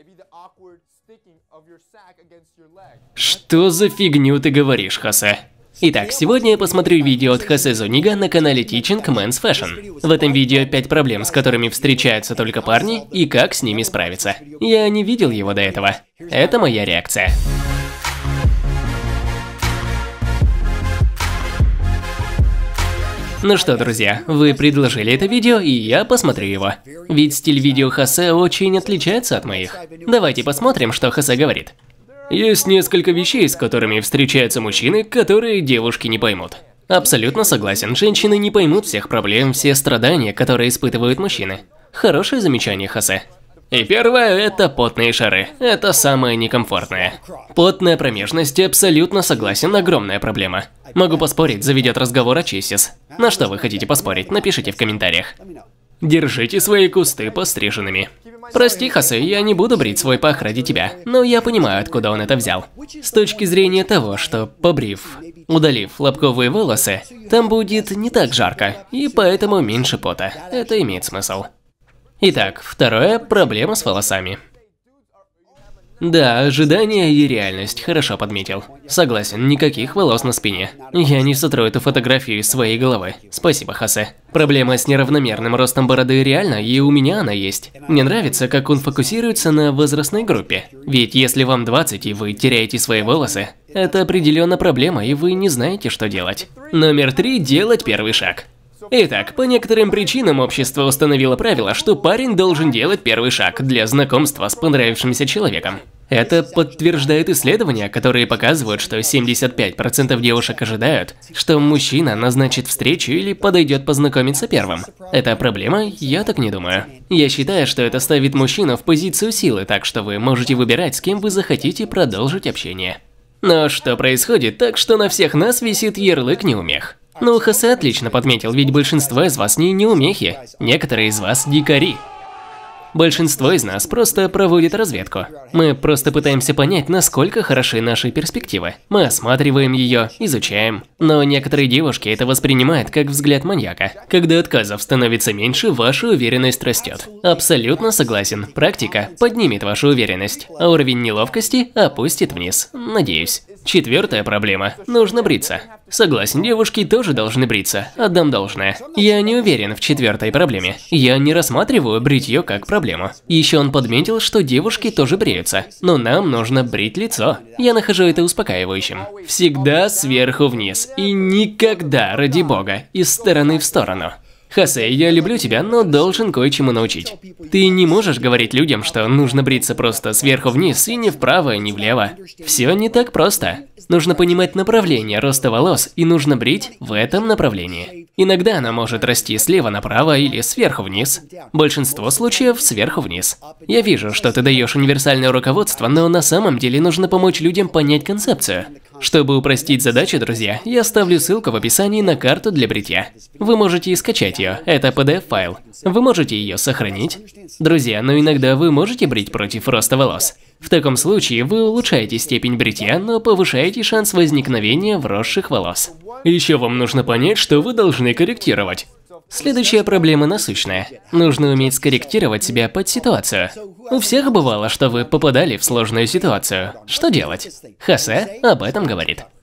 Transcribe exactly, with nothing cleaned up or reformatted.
Что за фигню ты говоришь, Хосе? Итак, сегодня я посмотрю видео от Хосе Зунига на канале Teaching Men's Fashion. В этом видео пять проблем, с которыми встречаются только парни, и как с ними справиться. Я не видел его до этого. Это моя реакция. Ну что, друзья, вы предложили это видео, и я посмотрю его. Ведь стиль видео Хосе очень отличается от моих. Давайте посмотрим, что Хосе говорит. Есть несколько вещей, с которыми встречаются мужчины, которые девушки не поймут. Абсолютно согласен, женщины не поймут всех проблем, все страдания, которые испытывают мужчины. Хорошее замечание, Хосе. И первое – это потные шары. Это самое некомфортное. Потная промежность, абсолютно согласен, огромная проблема. Могу поспорить, заведет разговор о чиссис. На что вы хотите поспорить, напишите в комментариях. Держите свои кусты постриженными. Прости, Хосе, я не буду брить свой пах ради тебя, но я понимаю, откуда он это взял. С точки зрения того, что побрив, удалив лобковые волосы, там будет не так жарко, и поэтому меньше пота. Это имеет смысл. Итак, второе – проблема с волосами. Да, ожидание и реальность, хорошо подметил. Согласен, никаких волос на спине. Я не сотру эту фотографию из своей головы. Спасибо, Хосе. Проблема с неравномерным ростом бороды реальна, и у меня она есть. Мне нравится, как он фокусируется на возрастной группе. Ведь если вам двадцать и вы теряете свои волосы, это определенно проблема, и вы не знаете, что делать. Номер три – делать первый шаг. Итак, по некоторым причинам общество установило правило, что парень должен делать первый шаг для знакомства с понравившимся человеком. Это подтверждает исследования, которые показывают, что семьдесят пять процентов девушек ожидают, что мужчина назначит встречу или подойдет познакомиться первым. Это проблема? Я так не думаю. Я считаю, что это ставит мужчину в позицию силы, так что вы можете выбирать, с кем вы захотите продолжить общение. Но что происходит так, что на всех нас висит ярлык неумех? Ну, Хосе отлично подметил, ведь большинство из вас не неумехи, некоторые из вас дикари. Большинство из нас просто проводит разведку. Мы просто пытаемся понять, насколько хороши наши перспективы. Мы осматриваем ее, изучаем. Но некоторые девушки это воспринимают как взгляд маньяка. Когда отказов становится меньше, ваша уверенность растет. Абсолютно согласен. Практика поднимет вашу уверенность, а уровень неловкости опустит вниз. Надеюсь. Четвертая проблема. Нужно бриться. Согласен, девушки тоже должны бриться. Отдам должное. Я не уверен в четвертой проблеме. Я не рассматриваю бритье как проблему. Еще он подметил, что девушки тоже бреются. Но нам нужно брить лицо. Я нахожу это успокаивающим. Всегда сверху вниз. И никогда, ради бога, из стороны в сторону. Хосе, я люблю тебя, но должен кое-чему научить. Ты не можешь говорить людям, что нужно бриться просто сверху вниз и не вправо, не влево. Все не так просто. Нужно понимать направление роста волос, и нужно брить в этом направлении. Иногда она может расти слева направо или сверху вниз. Большинство случаев сверху вниз. Я вижу, что ты даешь универсальное руководство, но на самом деле нужно помочь людям понять концепцию. Чтобы упростить задачу, друзья, я оставлю ссылку в описании на карту для бритья. Вы можете и скачать ее, это пи ди эф-файл. Вы можете ее сохранить. Друзья, но иногда вы можете брить против роста волос. В таком случае вы улучшаете степень бритья, но повышаете шанс возникновения вросших волос. Еще вам нужно понять, что вы должны корректировать. Следующая проблема насущная. Нужно уметь скорректировать себя под ситуацию. У всех бывало, что вы попадали в сложную ситуацию. Что делать? Хосе об этом говорит.